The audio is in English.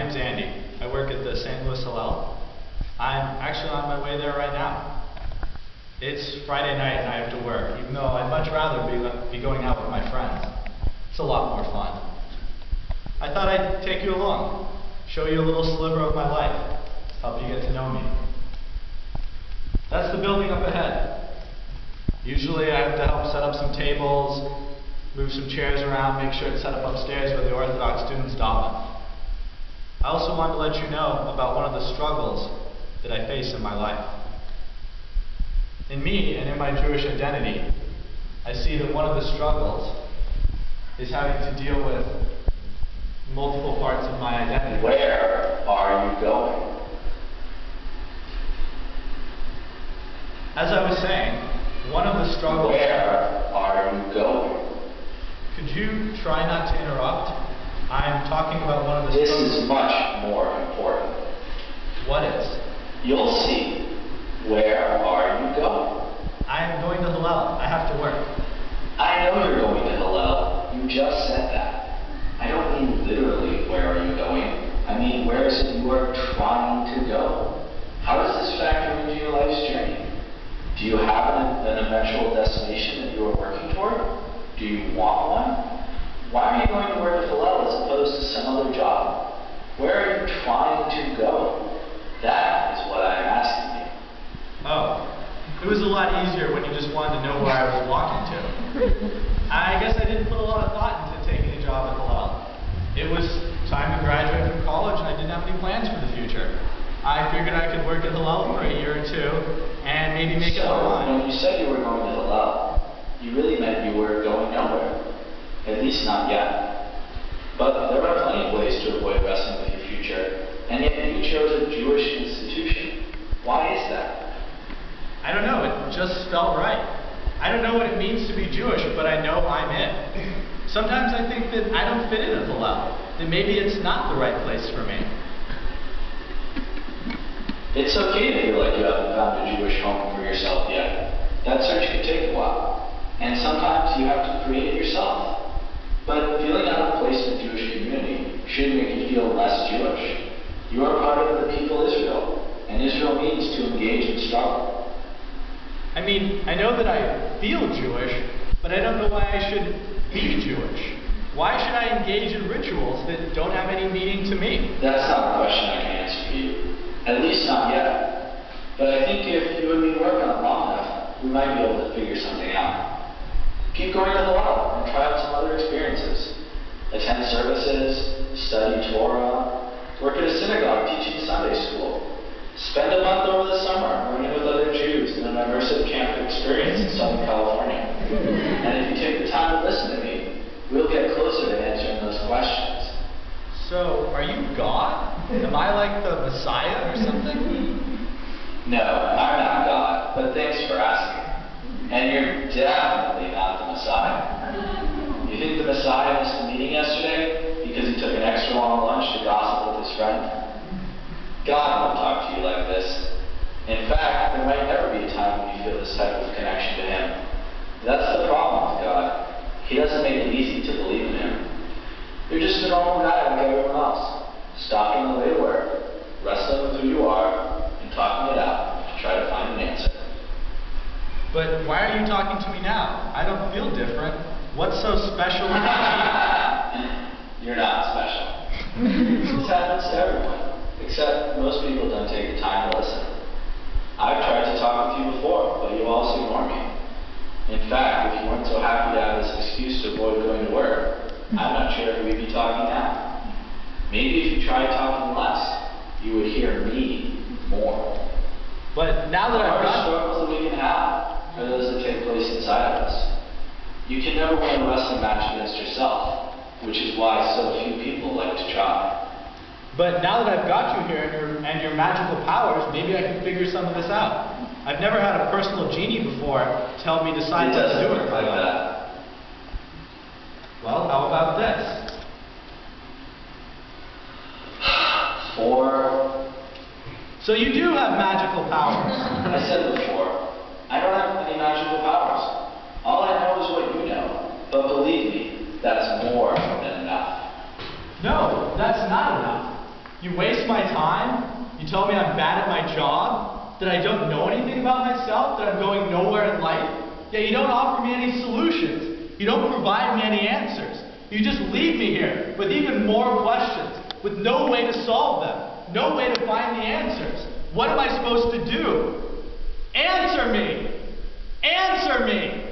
name's Andy. I work at the St. Louis Hillel. I'm actually on my way there right now. It's Friday night and I have to work, even though I'd much rather be going out with my friends. It's a lot more fun. I thought I'd take you along, show you a little sliver of my life, help you get to know me. That's the building up ahead. Usually I have to help set up some tables, move some chairs around, make sure it's set up upstairs where the Orthodox students daven. I also wanted to let you know about one of the struggles that I face in my life. In me and in my Jewish identity, I see that one of the struggles is having to deal with multiple parts of my identity. Where are you going? As I was saying, one of the struggles... Where are you going? Could you try not to interrupt? I'm talking about one of the This struggles... is much more important. What is? You'll see. Where are you going? I am going to Hillel. I have to work. I know you're going to Hillel. You just said that. I don't mean literally where are you going. I mean where is it you are trying to go? How does this factor into your life's journey? Do you have an eventual destination that you are working toward? Do you want one? Why are you going to work at Hillel as opposed to some other job? Where are you trying to go? That is what I'm asking you. Oh, it was a lot easier when you just wanted to know where I was walking to. I guess I didn't put a lot of thought into taking a job at Hillel. It was time to graduate from college and I didn't have any plans for the future. I figured I could work at Hillel for a year or two and maybe make it more fun. When you said you were going to Hillel, you really meant you were going nowhere. At least not yet. But there are plenty of ways to avoid wrestling with your future, and yet you chose a Jewish institution. Why is that? I don't know, it just felt right. I don't know what it means to be Jewish, but I know I'm it. Sometimes I think that I don't fit in at Hillel, that maybe it's not the right place for me. It's okay to feel like you haven't found a Jewish home for yourself yet. That search could take a while, and sometimes you have to create it yourself. But feeling out of place in the Jewish community shouldn't make you feel less Jewish. You are part of the people Israel, and Israel means to engage in struggle. I mean, I know that I feel Jewish, but I don't know why I should be Jewish. Why should I engage in rituals that don't have any meaning to me? That's not a question I can answer for you. At least not yet. But I think if you and me work on it long enough, we might be able to figure something out. Keep going to Hillel and try out some other experiences. Attend services, study Torah, work at a synagogue teaching Sunday school. Spend a month over the summer learning with other Jews in an immersive camp experience in Southern California. And if you take the time to listen to me, we'll get closer to answering those questions. So, are you God? Am I like the Messiah or something? No, I'm not God, but thanks for asking. And you're definitely not the Messiah. You think the Messiah missed a meeting yesterday because he took an extra long lunch to gossip with his friend? God won't talk to you like this. In fact, there might never be a time when you feel this type of connection to him. That's the problem with God. He doesn't make it easy to believe in him. You're just a normal guy like everyone else, stalking the way to work, wrestling with who you are, and talking it out to try to find an answer. But why are you talking to me now? I don't feel different. What's so special about me? You're not special. This happens to everyone, except most people don't take the time to listen. I've tried to talk with you before, but you also ignore me. In fact, if you weren't so happy to have this excuse to avoid going to work, I'm not sure if we'd be talking now. Maybe if you tried talking less, you would hear me more. But now that I've got struggles that we can have are those that take place inside of us. You can never win a wrestling match against yourself, which is why so few people like to try. But now that I've got you here and your magical powers, maybe I can figure some of this out. I've never had a personal genie before to help me decide what to do with my life. Well, how about this? 4. So you do have magical powers. I said before, I don't have any magical powers. All I know is what you know. But believe me, that's more than enough. No, that's not enough. You waste my time? You tell me I'm bad at my job? That I don't know anything about myself? That I'm going nowhere in life? Yet you don't offer me any solutions. You don't provide me any answers. You just leave me here with even more questions, with no way to solve them, no way to find the answers. What am I supposed to do? Answer me! Answer me!